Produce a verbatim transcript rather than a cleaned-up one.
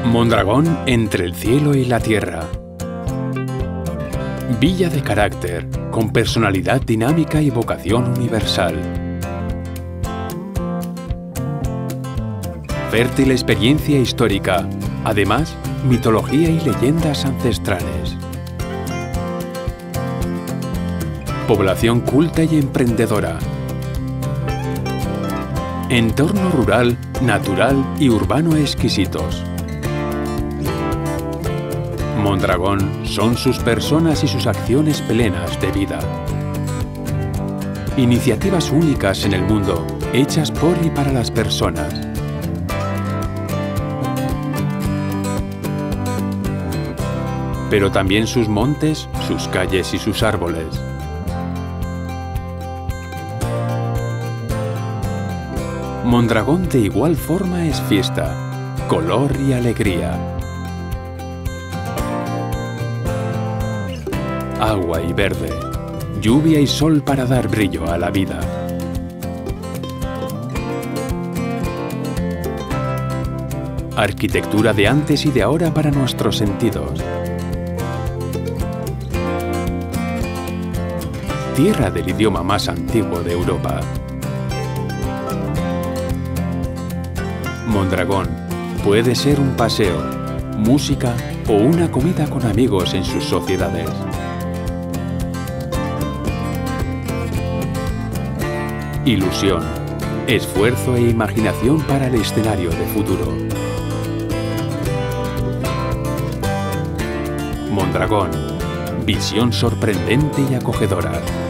Mondragón entre el cielo y la tierra. Villa de carácter, con personalidad dinámica y vocación universal. Fértil experiencia histórica, además, mitología y leyendas ancestrales. Población culta y emprendedora. Entorno rural, natural y urbano exquisitos. Mondragón son sus personas y sus acciones plenas de vida. Iniciativas únicas en el mundo, hechas por y para las personas. Pero también sus montes, sus calles y sus árboles. Mondragón de igual forma es fiesta, color y alegría. Agua y verde, lluvia y sol para dar brillo a la vida. Arquitectura de antes y de ahora para nuestros sentidos. Tierra del idioma más antiguo de Europa. Mondragón puede ser un paseo, música o una comida con amigos en sus sociedades. Ilusión, esfuerzo e imaginación para el escenario de futuro. Mondragón, visión sorprendente y acogedora.